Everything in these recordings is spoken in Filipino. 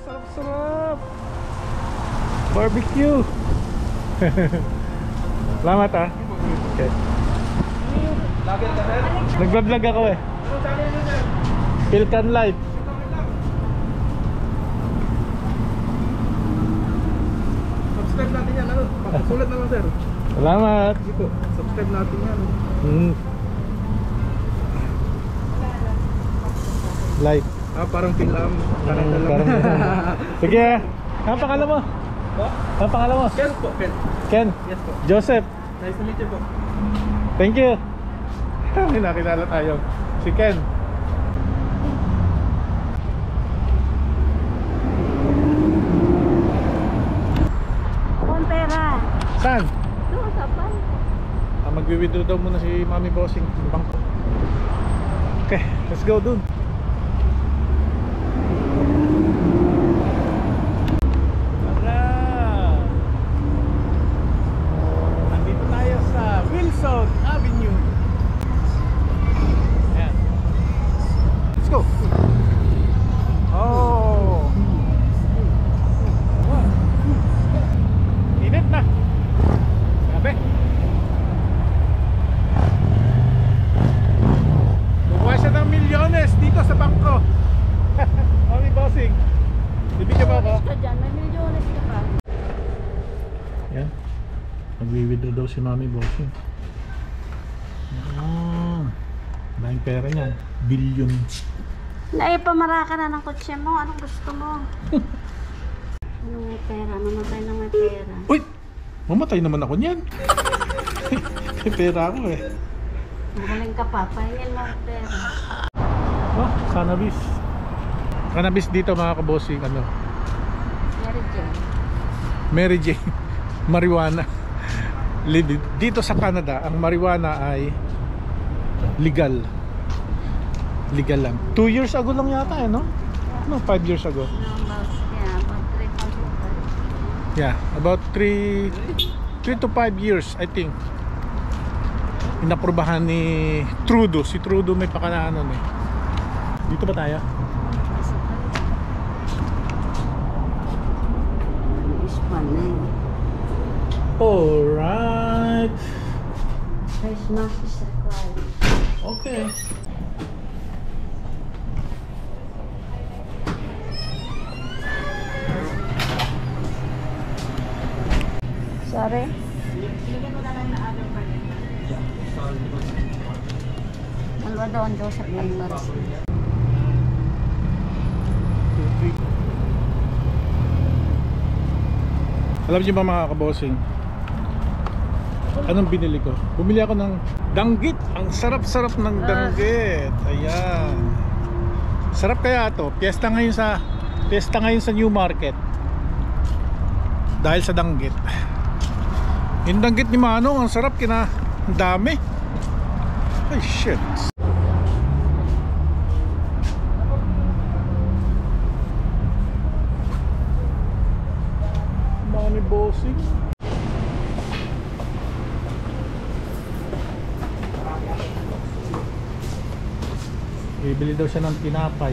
sarap-sarap. Barbecue. Salamat ah. Okay. Nagbablog ako eh. Pilcan Live. Subscribe natin yan, ano? Sulat na lang, sir. Salamat. Dito, subscribe natin yan. Live. Parang film. Parang sige ah. Ang pangalan mo? Ang pangalan mo? Ken po, Ken. Ken? Yes po. Joseph? Nice to meet you po. Thank you. May nakilala tayo. Si Ken. Pera. Saan? Doon sa bangko. Magwi-withdraw daw muna si Mami Bossing sa bangko. Okay, let's go dun. Nandito tayo sa Wilson Avenue. Ayan. Let's go. Oh. Init na. Grabe. Bukuha siya ng milyones dito sa bangko. Mami Bossing, ibigay ba ako? Ka dyan, may milyones ka pa. Yan. Magwi-withdraw daw si Mami Bossing. Daming pera niyan. Billion. Naipamara ka na ng kotse mo. Anong gusto mo? Anong may pera? Mamatay na may pera. Uy! Mamatay naman ako niyan. May pera ako eh. Magaling ka pa. Pahingin mo ang pera. Oh, cannabis. Cannabis dito mga kabossing. Ano? Mary Jane. Mary Jane. Marijuana. Dito sa Canada, ang marijuana ay legal. Legal lang. 2 years ago lang yata eh, no? No, 5 years ago. No, about 3,000. Yeah, about 3 to 5 years, I think. Inaprubahan ni Trudeau. Si Trudeau may pakalanan eh. Dito ba tayo? Alright. Face mask is required. Okay. Sorry? Dalawa doon, Joseph ng Maris. Alam niyo ba mga kabossing, anong binili ko? Bumili ako ng danggit. Ang sarap-sarap ng danggit. Ayan. Sarap kaya to. Piyesta ngayon sa New Market. Dahil sa danggit. Yung danggit ni Manong, ang sarap, ang dami. Ay shit. Mami Bossing. Bibili daw siya ng tinapay.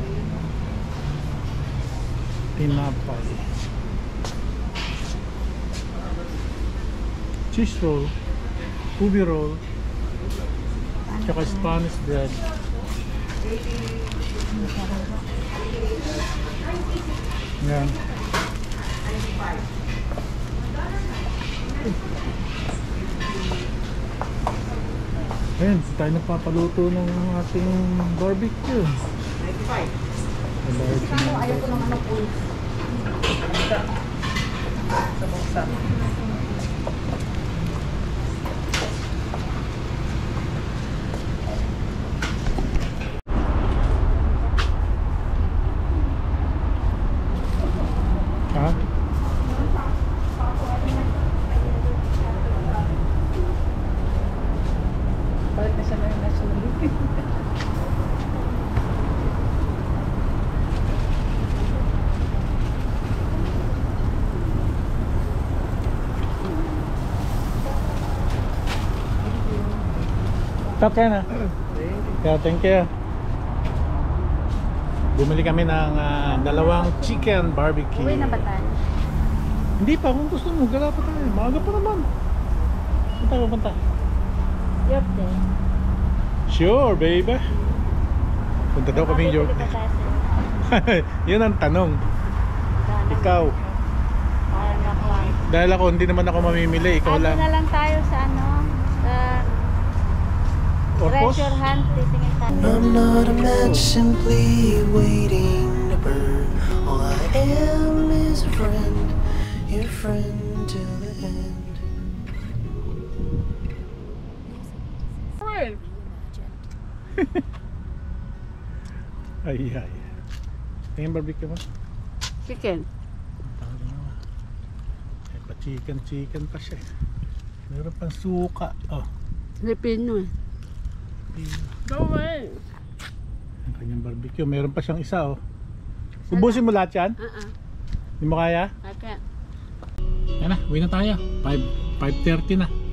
Cheese roll, ubi roll, tsaka Spanish bread. Yan. Ayan, tayo nagpapaluto ng ating barbecue. 95. Ayaw ko naman ng ulo. Sa buksan. Ha? Balik na siya na yung nasunod. Stop ka na. Yeah, thank you. Bumili kami ng dalawang chicken barbecue. Uwi na ba tayo? Hindi pa, kung gusto mo, gala pa tayo. Maaga pa naman. Saan tayo pupunta? Yorte. Sure, baby. Punta daw kami yung Bili pa tayo sa Yun ang tanong. Dahil Ikaw. Parang lakwan. Dahil ako, hindi naman ako mamimili. Ikaw Ano lang. na lang tayo sa ano? Sa Orpos? treasure hunt. Titingin tayo. I'm not a match simply waiting to burn. All I am is a friend, your friend till the end. Ay, ay. Tingin barbecue mo? Chicken. Ay, pa-chicken pa siya. Meron pang suka. Oh. Filipino eh. Gawin. Ang kanyang barbecue. Meron pa siyang isa, oh. Ubusin mo lahat yan? Hindi mo kaya? Kaya. Yan na, uwi na tayo. 5:30 na.